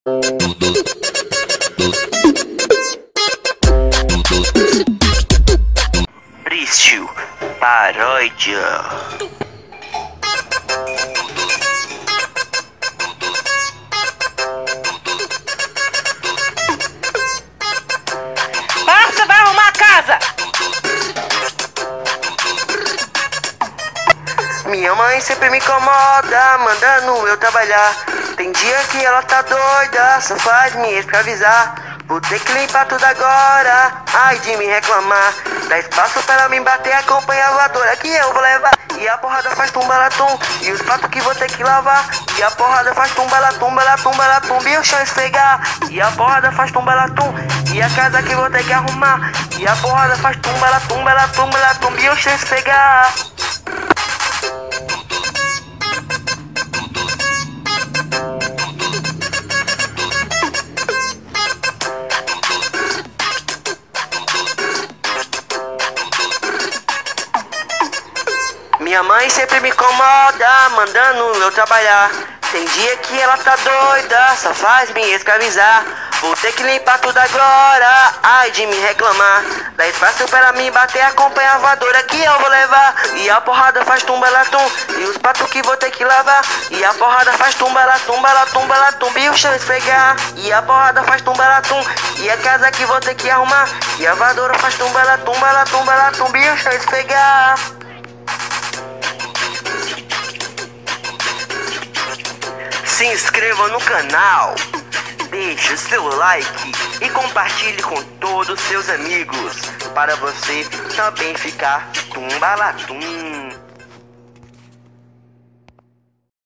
Prício Paródia. Você vai arrumar a casa! Minha mãe sempre me incomoda, mandando eu trabalhar. Tem dia que ela tá doida, só faz me escravizar. Vou ter que limpar tudo agora, ai de me reclamar. Dá espaço pra ela me bater, acompanha a voadora que eu vou levar. E a porrada faz tumbalatum, e os pratos que vou ter que lavar. E a porrada faz tumbalatum, balatum, balatum, e o chão esfregar. E a porrada faz tumbalatum, e a casa que vou ter que arrumar. E a porrada faz tumbalatum, balatum, balatum, e o chão esfregar. Minha mãe sempre me incomoda, mandando eu trabalhar. Tem dia que ela tá doida, só faz me escravizar. Vou ter que limpar tudo agora, ai de me reclamar. Dá espaço pra mim bater, acompanha a voadora que eu vou levar. E a porrada faz tumbalatum, e os pratos que vou ter que lavar. E a porrada faz tumbalatum, balatum, balatum, e o chão esfregar. E a porrada faz tumbalatum, e a casa que vou ter que arrumar. E a voadora faz tumbalatum, balatum, balatum, e o chão esfregar. Se inscreva no canal, deixe o seu like e compartilhe com todos os seus amigos, para você também ficar tumbalatum.